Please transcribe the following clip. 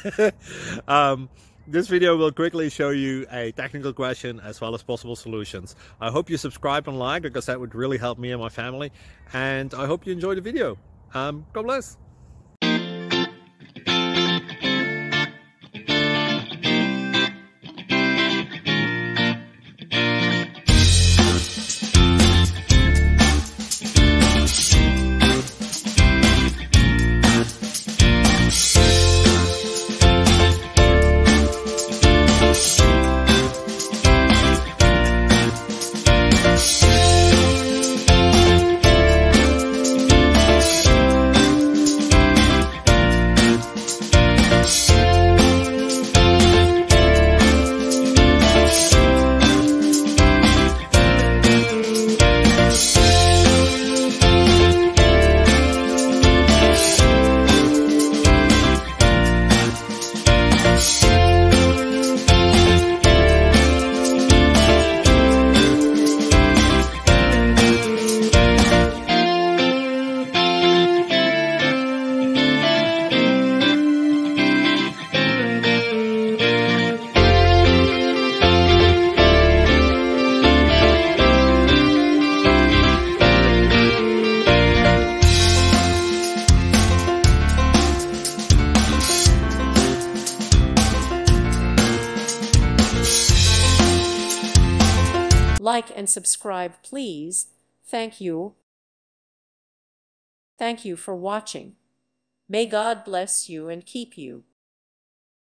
um, this video will quickly show you a technical question as well as possible solutions. I hope you subscribe and like, because that would really help me and my family. And I hope you enjoy the video. God bless. Like and subscribe, please. Thank you. Thank you for watching. May God bless you and keep you.